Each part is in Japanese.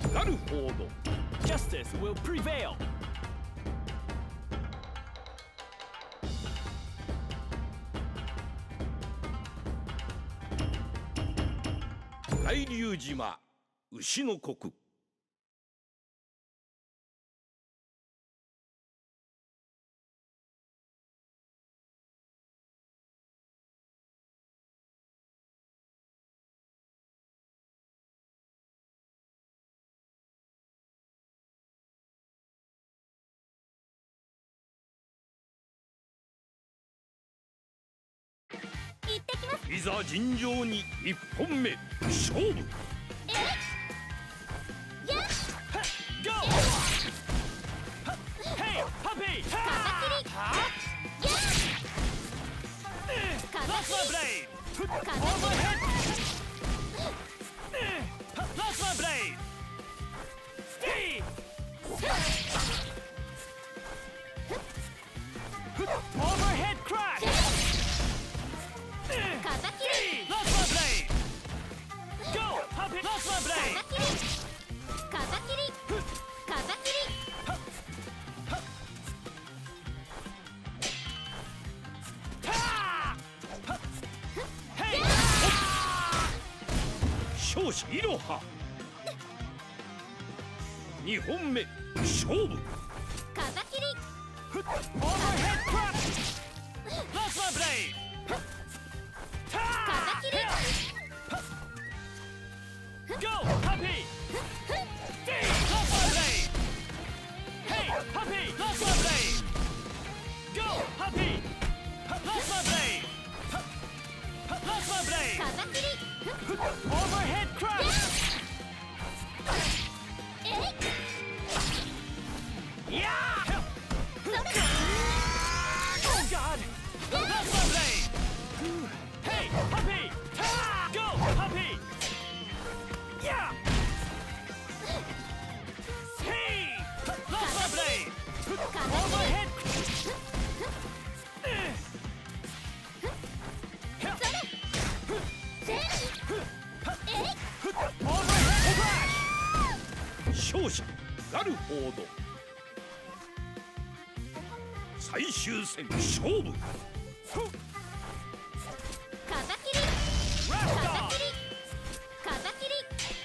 ガルフォード。 Justice will prevail. 海流島牛の国。いざ尋常に1本目勝負。勝者イロハ。2本目勝負。 風切り。 Overhead crush! Yeah! Oh God! That's my blade! Hey, puppy! Go, puppy! Yeah! Hey! That's my blade! Overhead! Overhead crash! 勝者ガルフォード。最終戦勝負。 風切り。風切り。風切り。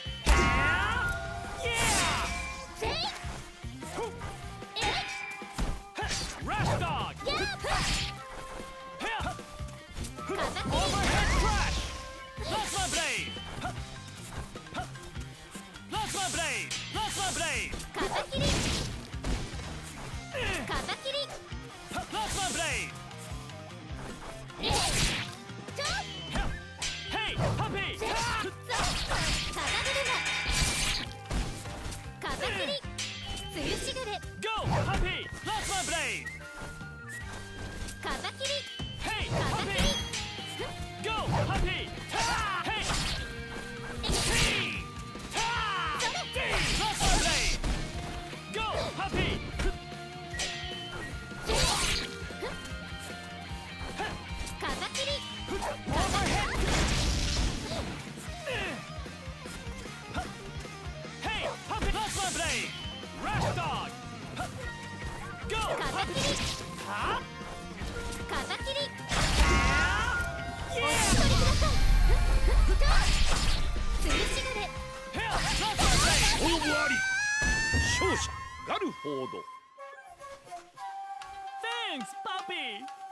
Rush dog! Overhead crash! That's my blade! That's my blade! That's my blade! 風切り。風切り。 That's my blade! Hey, puppy! 風切り。つゆしぐれ。 Go, puppy! That's my blade! 風切り。 Hey, 風 puppy! 切り。 Go, puppy! Hey! Hey! That's my blade! Go, puppy! 風切り。 Overhead! Hey, puppy! That's my blade! Rush dog! Go, 風 puppy! 切り。 Huh? 風切り。 Yeah! お取りください。つゆしぐれ。 Here, that's my blade! 勝負あり。勝者ガルフォード。 Thanks, puppy!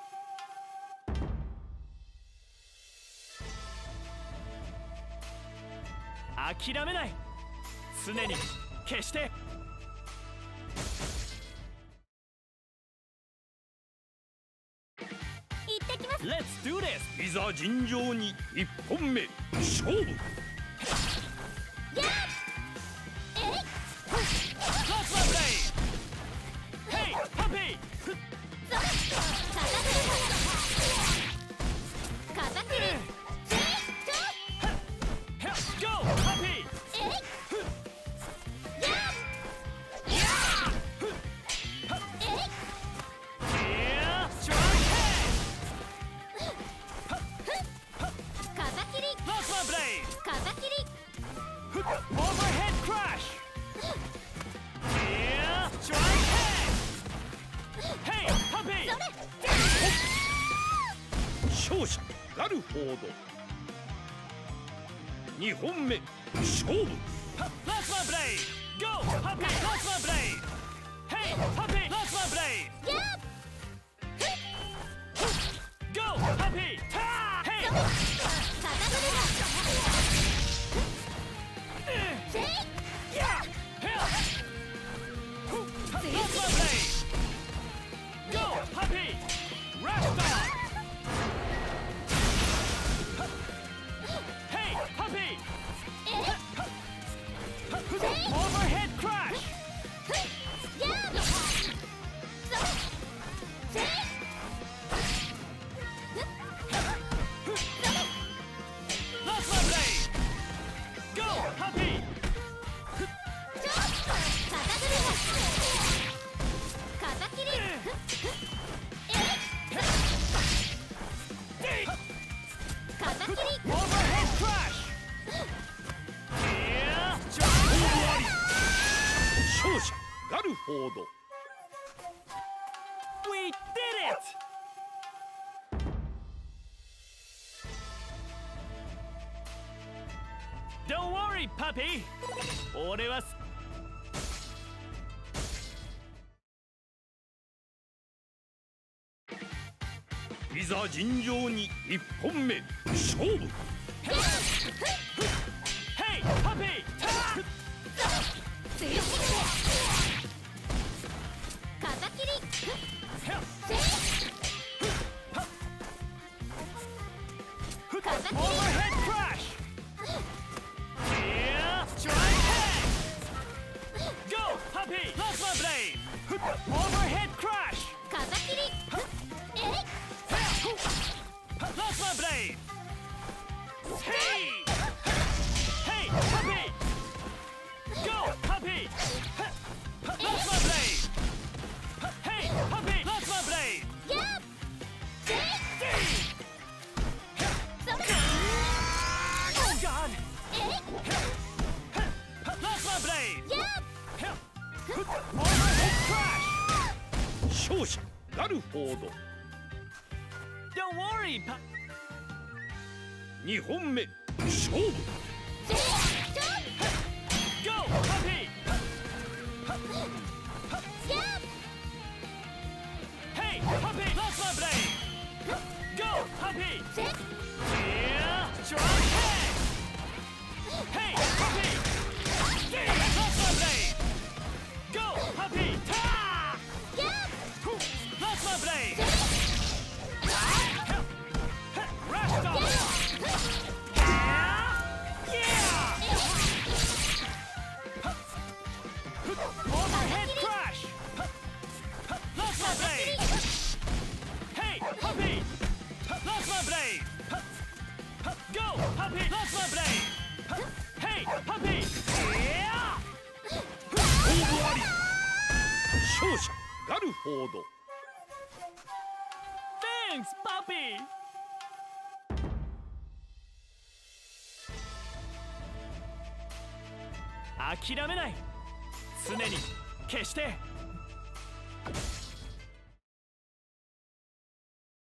諦めない。常に決して。 行ってきます。 Let's do this! いざ尋常に1本目勝負。 That's my blade! Hey, puppy! 風切り。 Go, puppy! Yeah! Strong head! 風切り。 That's my blade! 風切り。 Overhead crash! 勝者ガルフォード。2本目勝負。 That's my blade. Go, puppy. That's my blade. Hey, puppy. That's my blade. Yep. Go, puppy. Ta! Hey. せい Yeah. Hell. That's my blade. Go, puppy. Rush dog. Hey, puppy. Overhead crash. Yep. That's my blade. Go, puppy. Overhead crash. Yeah. 勝者ガルフォード。 We did it. Don't worry, puppy. 俺はいざ尋常に1本目勝負。 Hey, puppy. Ta! Overhead crash. Yeah. Try head. Go, puppy. That's my blade. Overhead crash. That's my blade. Hey. Hey, puppy. Go, puppy. That's my blade. Hey, puppy. That's my blade. Oh God. That's my blade. Overhead crash. 勝者ガルフォード。 Don't worry, puppy. 2本目勝負。 Go, puppy. Hey, puppy. That's my blade. Go, puppy. Yeah. Try head. Hey, puppy. That's my blade. Go, puppy. Ta! That's my blade. Rush dog. Yeah. Overhead crash. That's my blade. Hey, puppy. That's my blade. Go, puppy. That's my blade. Hey, puppy. Yeah. 勝負あり。勝者ガルフォード。 Thanks, puppy. 諦めない。常に決して。